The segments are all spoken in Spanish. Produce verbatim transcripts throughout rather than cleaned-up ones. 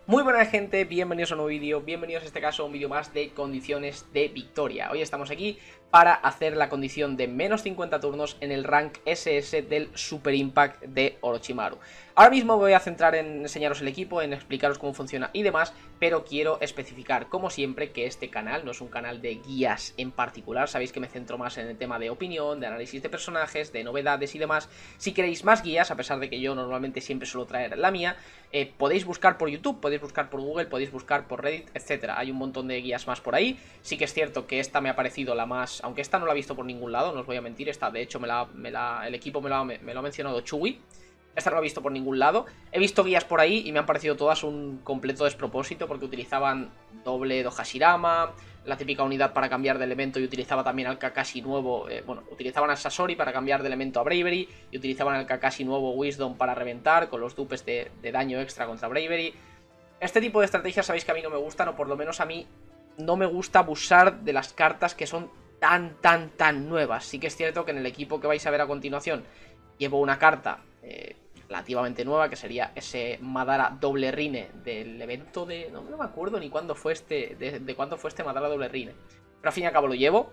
Muy buena gente, bienvenidos a un nuevo vídeo, bienvenidos en este caso a un vídeo más de condiciones de victoria. Hoy estamos aquí para hacer la condición de menos cincuenta turnos en el rank ese ese del Super Impact de Orochimaru. Ahora mismo me voy a centrar en enseñaros el equipo, en explicaros cómo funciona y demás, pero quiero especificar, como siempre, que este canal no es un canal de guías en particular. Sabéis que me centro más en el tema de opinión, de análisis de personajes, de novedades y demás. Si queréis más guías, a pesar de que yo normalmente siempre suelo traer la mía, eh, podéis buscar por YouTube, podéis buscar por Google, podéis buscar por Reddit, etcétera. Hay un montón de guías más por ahí. Sí que es cierto que esta me ha parecido la más... Aunque esta no la he visto por ningún lado, no os voy a mentir. Esta, de hecho, me la, me la, el equipo me, la, me, me lo ha mencionado Chewy. Esta no la he visto por ningún lado. He visto guías por ahí y me han parecido todas un completo despropósito, porque utilizaban doble do Hashirama, la típica unidad para cambiar de elemento, y utilizaba también al Kakashi nuevo, eh, bueno, utilizaban al Sasori para cambiar de elemento a Bravery, y utilizaban al Kakashi nuevo Wisdom para reventar, con los dupes de, de daño extra contra Bravery. Este tipo de estrategias sabéis que a mí no me gustan, o por lo menos a mí no me gusta abusar de las cartas que son tan, tan, tan nuevas. Sí que es cierto que en el equipo que vais a ver a continuación llevo una carta eh, relativamente nueva, que sería ese Madara doble Rine del evento de... No, no me acuerdo ni cuándo fue este... De, de cuándo fue este Madara doble Rine. Pero al fin y al cabo lo llevo.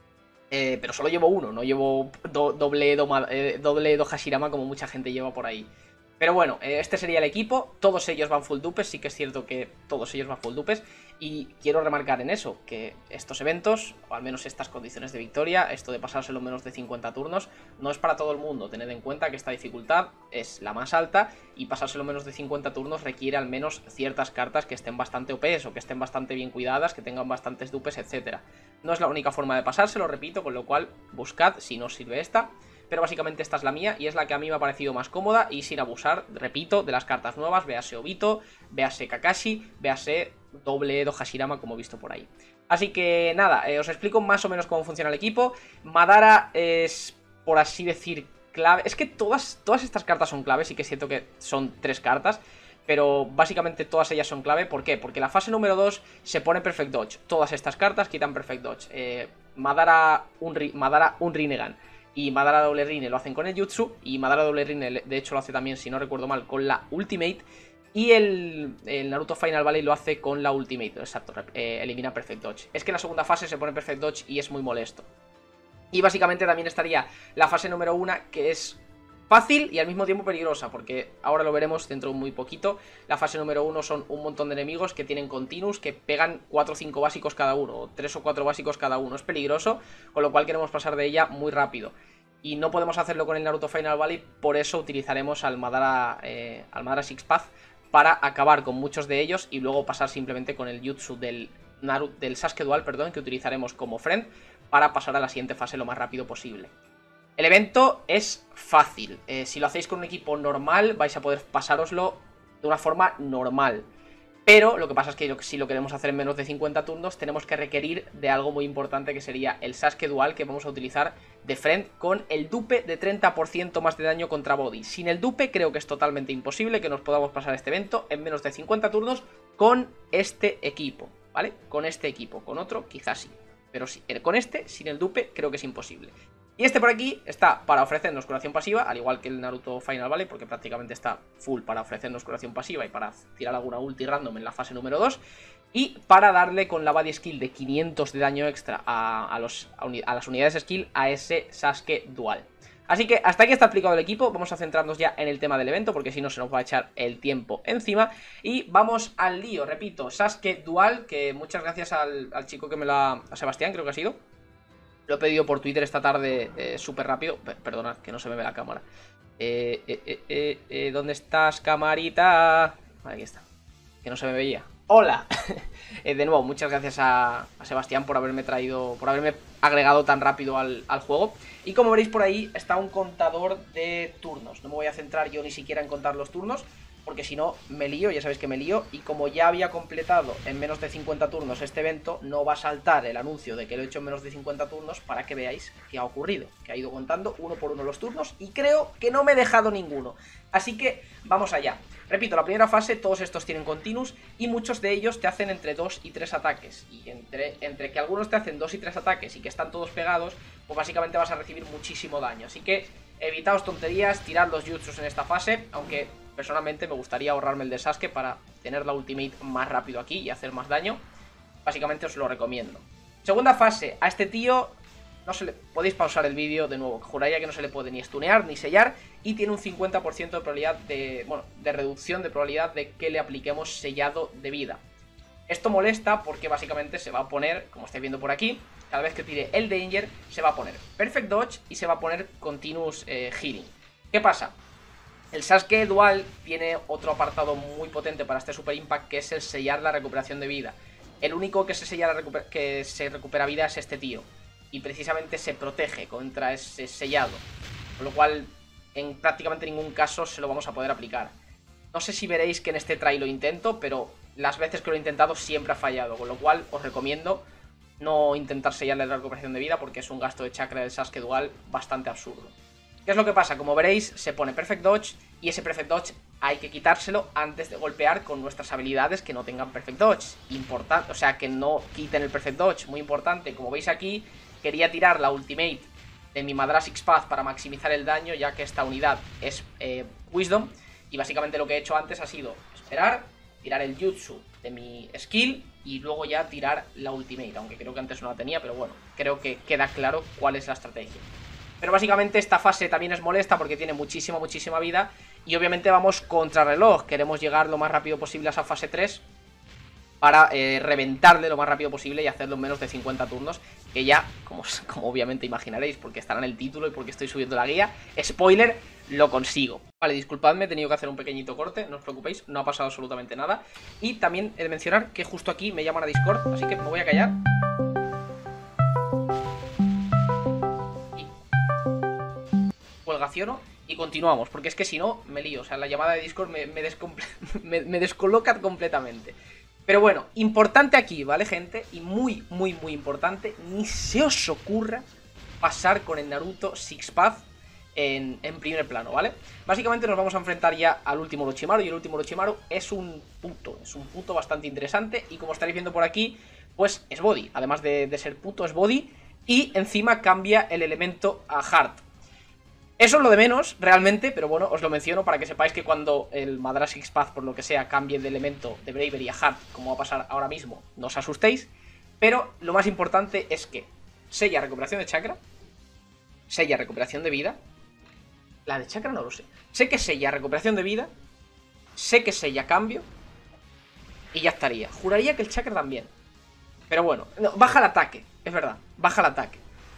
Eh, pero solo llevo uno, no llevo do, doble, do, eh, doble do Hashirama como mucha gente lleva por ahí. Pero bueno, este sería el equipo. Todos ellos van full dupes, sí que es cierto que todos ellos van full dupes. Y quiero remarcar en eso, que estos eventos, o al menos estas condiciones de victoria, esto de pasárselo en menos de cincuenta turnos, no es para todo el mundo. Tened en cuenta que esta dificultad es la más alta y pasárselo en menos de cincuenta turnos requiere al menos ciertas cartas que estén bastante O Pes o que estén bastante bien cuidadas, que tengan bastantes dupes, etcétera. No es la única forma de pasárselo, repito, con lo cual buscad si no os sirve esta. Pero básicamente esta es la mía y es la que a mí me ha parecido más cómoda y sin abusar, repito, de las cartas nuevas. Véase Obito, véase Kakashi, véase doble do Hashirama como he visto por ahí. Así que nada, eh, os explico más o menos cómo funciona el equipo. Madara es, por así decir, clave. Es que todas, todas estas cartas son claves, sí que es cierto que son tres cartas, pero básicamente todas ellas son clave. ¿Por qué? Porque la fase número dos se pone Perfect Dodge. Todas estas cartas quitan Perfect Dodge. Eh, Madara, un, Madara un Rinnegan y Madara doble Rine lo hacen con el Jutsu, y Madara doble Rine de hecho lo hace también, si no recuerdo mal, con la Ultimate, y el, el Naruto Final Valley lo hace con la Ultimate, exacto, eh, elimina Perfect Dodge. Es que en la segunda fase se pone Perfect Dodge y es muy molesto. Y básicamente también estaría la fase número uno, que es fácil y al mismo tiempo peligrosa, porque ahora lo veremos dentro de muy poquito. La fase número uno son un montón de enemigos que tienen continuos, que pegan cuatro o cinco básicos cada uno, o tres o cuatro básicos cada uno. Es peligroso, con lo cual queremos pasar de ella muy rápido. Y no podemos hacerlo con el Naruto Final Valley, por eso utilizaremos al Madara, eh, al Madara Six Path para acabar con muchos de ellos y luego pasar simplemente con el Jutsu del, Naruto, del Sasuke Dual, perdón, que utilizaremos como friend para pasar a la siguiente fase lo más rápido posible. El evento es fácil, eh, si lo hacéis con un equipo normal vais a poder pasároslo de una forma normal. Pero lo que pasa es que si lo queremos hacer en menos de cincuenta turnos tenemos que requerir de algo muy importante, que sería el Sasuke Dual, que vamos a utilizar de friend con el dupe de treinta por ciento más de daño contra body. Sin el dupe creo que es totalmente imposible que nos podamos pasar este evento en menos de cincuenta turnos con este equipo, ¿vale? Con este equipo, con otro quizás sí, pero sí, con este, sin el dupe, creo que es imposible. Y este por aquí está para ofrecernos curación pasiva, al igual que el Naruto Final Valley, porque prácticamente está full para ofrecernos curación pasiva y para tirar alguna ulti random en la fase número dos. Y para darle con la body skill de quinientos de daño extra a, a, los, a, uni, a las unidades skill a ese Sasuke Dual. Así que hasta aquí está explicado el equipo, vamos a centrarnos ya en el tema del evento, porque si no se nos va a echar el tiempo encima. Y vamos al lío, repito, Sasuke Dual, que muchas gracias al, al chico que me la... a Sebastián creo que ha sido. Lo he pedido por Twitter esta tarde eh, súper rápido. Perdonad, que no se me ve la cámara. Eh, eh, eh, eh, eh, ¿Dónde estás, camarita? Aquí está. Que no se me veía. ¡Hola! eh, de nuevo, muchas gracias a, a Sebastián por haberme traído, por haberme agregado tan rápido al, al juego. Y como veréis por ahí está un contador de turnos. No me voy a centrar yo ni siquiera en contar los turnos, porque si no me lío, ya sabéis que me lío. Y como ya había completado en menos de cincuenta turnos este evento, no va a saltar el anuncio de que lo he hecho en menos de cincuenta turnos, para que veáis qué ha ocurrido, que ha ido contando uno por uno los turnos, y creo que no me he dejado ninguno. Así que vamos allá. Repito, la primera fase todos estos tienen continuos y muchos de ellos te hacen entre dos y tres ataques. Y entre, entre que algunos te hacen dos y tres ataques y que están todos pegados, pues básicamente vas a recibir muchísimo daño. Así que evitaos tonterías, tirad los jutsus en esta fase, aunque Personalmente me gustaría ahorrarme el de Sasuke para tener la ultimate más rápido aquí y hacer más daño. Básicamente os lo recomiendo. Segunda fase, a este tío no se le... podéis pausar el vídeo de nuevo, juraría que no se le puede ni stunear ni sellar y tiene un cincuenta por ciento de probabilidad de... bueno, de reducción de probabilidad de que le apliquemos sellado de vida. Esto molesta porque básicamente se va a poner, como estáis viendo por aquí, cada vez que tire el Danger se va a poner Perfect Dodge y se va a poner Continuous eh, Healing. ¿Qué pasa? El Sasuke Dual tiene otro apartado muy potente para este Super Impact, que es el sellar la recuperación de vida. El único que se sella la que se recupera vida es este tío, y precisamente se protege contra ese sellado, con lo cual en prácticamente ningún caso se lo vamos a poder aplicar. No sé si veréis que en este try lo intento, pero las veces que lo he intentado siempre ha fallado, con lo cual os recomiendo no intentar sellarle la recuperación de vida porque es un gasto de chakra del Sasuke Dual bastante absurdo. ¿Qué es lo que pasa? Como veréis, se pone Perfect Dodge y ese Perfect Dodge hay que quitárselo antes de golpear con nuestras habilidades que no tengan Perfect Dodge. Importante, o sea, que no quiten el Perfect Dodge, muy importante. Como veis aquí, quería tirar la ultimate de mi Madara Six Path para maximizar el daño, ya que esta unidad es eh, Wisdom. Y básicamente lo que he hecho antes ha sido esperar, tirar el Jutsu de mi skill y luego ya tirar la ultimate, aunque creo que antes no la tenía, pero bueno, creo que queda claro cuál es la estrategia. Pero básicamente esta fase también es molesta porque tiene muchísima, muchísima vida. Y obviamente vamos contra reloj. Queremos llegar lo más rápido posible a esa fase tres para eh, reventarle lo más rápido posible y hacerlo en menos de cincuenta turnos. Que ya, como, como obviamente imaginaréis, porque estará en el título y porque estoy subiendo la guía, spoiler, lo consigo. Vale, disculpadme, he tenido que hacer un pequeñito corte, no os preocupéis, no ha pasado absolutamente nada. Y también he de mencionar que justo aquí me llaman a Discord, así que me voy a callar. Y continuamos, porque es que si no, me lío. O sea, la llamada de Discord me, me, me, me descoloca completamente. Pero bueno, importante aquí, ¿vale, gente? Y muy, muy, muy importante, ni se os ocurra pasar con el Naruto Six Path en, en primer plano, ¿vale? Básicamente nos vamos a enfrentar ya al último Orochimaru, y el último Orochimaru es un puto, es un puto bastante interesante, y como estaréis viendo por aquí, pues es body. Además de, de ser puto, es body, y encima cambia el elemento a Heart. Eso es lo de menos, realmente, pero bueno, os lo menciono para que sepáis que cuando el Madara Six Path, por lo que sea, cambie de elemento de Bravery a Heart, como va a pasar ahora mismo, no os asustéis. Pero lo más importante es que sella recuperación de chakra, sella recuperación de vida. La de chakra no lo sé. Sé que sella recuperación de vida, sé que sella cambio, y ya estaría. Juraría que el chakra también. Pero bueno, no, baja el ataque, es verdad, baja el ataque.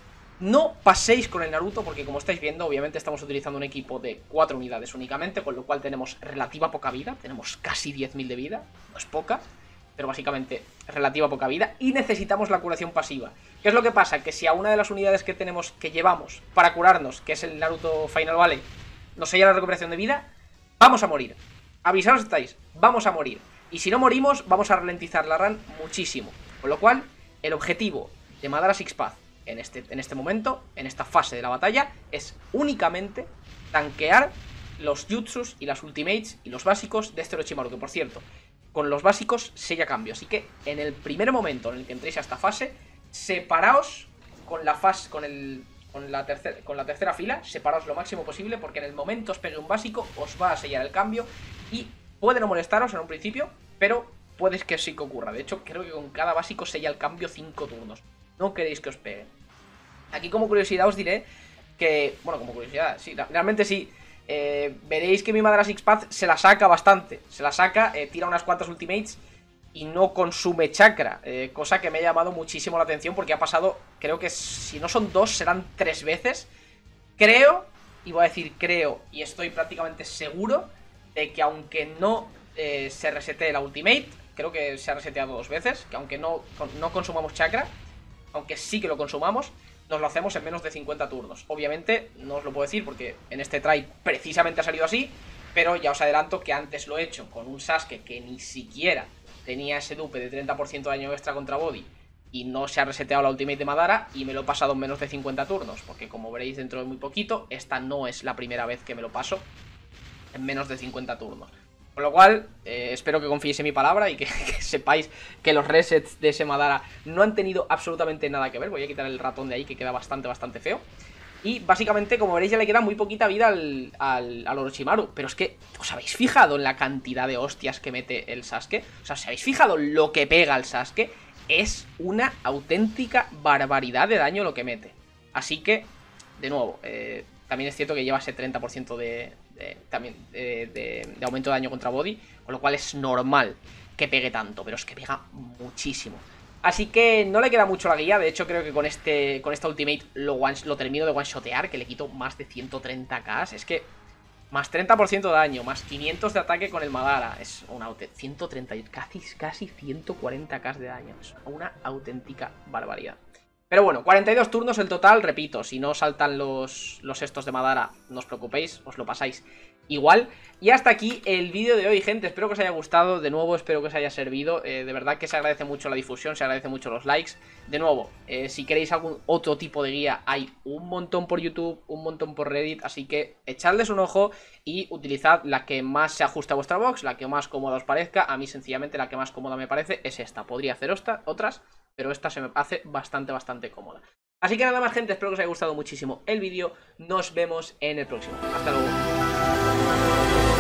No paséis con el Naruto porque, como estáis viendo, obviamente estamos utilizando un equipo de cuatro unidades únicamente, con lo cual tenemos relativa poca vida, tenemos casi diez mil de vida, no es poca, pero básicamente relativa poca vida, y necesitamos la curación pasiva. ¿Qué es lo que pasa? Que si a una de las unidades que tenemos, que llevamos para curarnos, que es el Naruto Final Valley, nos sella la recuperación de vida, vamos a morir. Avisaros estáis, vamos a morir. Y si no morimos, vamos a ralentizar la run muchísimo. Con lo cual, el objetivo de Madara Six Path En este, en este momento, en esta fase de la batalla, es únicamente tanquear los jutsus y las ultimates y los básicos de este Orochimaru, que por cierto, con los básicos sella cambio. Así que en el primer momento en el que entréis a esta fase, separaos con la fase, con el, con la tercera, con la tercera fila, separaos lo máximo posible, porque en el momento os pegue un básico, os va a sellar el cambio y puede no molestaros en un principio, pero puede que sí que ocurra. De hecho, creo que con cada básico sella el cambio cinco turnos. No queréis que os pegue. Aquí como curiosidad os diré que... Bueno, como curiosidad, sí, realmente sí. Eh, veréis que mi Madara Six Path se la saca bastante. Se la saca, eh, tira unas cuantas ultimates y no consume chakra. Eh, cosa que me ha llamado muchísimo la atención porque ha pasado, creo que si no son dos, serán tres veces. Creo, y voy a decir creo, y estoy prácticamente seguro de que aunque no eh, se resete la ultimate, creo que se ha reseteado dos veces, que aunque no, no consumamos chakra, aunque sí que lo consumamos, nos lo hacemos en menos de cincuenta turnos. Obviamente no os lo puedo decir porque en este try precisamente ha salido así, pero ya os adelanto que antes lo he hecho con un Sasuke que ni siquiera tenía ese dupe de treinta por ciento de daño extra contra body y no se ha reseteado la ultimate de Madara, y me lo he pasado en menos de cincuenta turnos, porque como veréis dentro de muy poquito, esta no es la primera vez que me lo paso en menos de cincuenta turnos. Con lo cual, eh, espero que confiéis en mi palabra y que, que sepáis que los resets de ese Madara no han tenido absolutamente nada que ver. Voy a quitar el ratón de ahí, que queda bastante, bastante feo. Y básicamente, como veréis, ya le queda muy poquita vida al, al, al Orochimaru. Pero es que, ¿os habéis fijado en la cantidad de hostias que mete el Sasuke? O sea, ¿os habéis fijado en lo que pega el Sasuke? Es una auténtica barbaridad de daño lo que mete. Así que, de nuevo, eh, también es cierto que lleva ese treinta por ciento de, de, también, de, de, de aumento de daño contra body, con lo cual es normal que pegue tanto, pero es que pega muchísimo. Así que no le queda mucho la guía. De hecho creo que con este con esta ultimate lo, one, lo termino de one-shotear, que le quito más de ciento treinta k. Es que más treinta por ciento de daño, más quinientos de ataque con el Madara. Es una ciento treinta, casi, casi ciento cuarenta k de daño. Es una auténtica barbaridad. Pero bueno, cuarenta y dos turnos el total. Repito, si no saltan los, los estos de Madara, no os preocupéis, os lo pasáis igual. Y hasta aquí el vídeo de hoy, gente. Espero que os haya gustado. De nuevo, espero que os haya servido. eh, De verdad que se agradece mucho la difusión, se agradece mucho los likes. De nuevo, eh, si queréis algún otro tipo de guía, hay un montón por YouTube, un montón por Reddit. Así que echadles un ojo y utilizad la que más se ajuste a vuestra box, la que más cómoda os parezca. A mí sencillamente la que más cómoda me parece es esta. Podría hacer otras, pero esta se me hace bastante, bastante cómoda. Así que nada más, gente, espero que os haya gustado muchísimo el vídeo. Nos vemos en el próximo. Hasta luego.